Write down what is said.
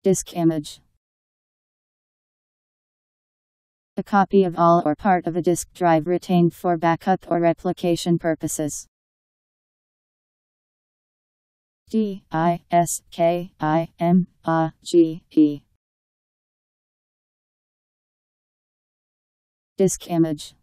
Disk image. A copy of all or part of a disk drive retained for backup or replication purposes. DISKIMAGE. Disk image.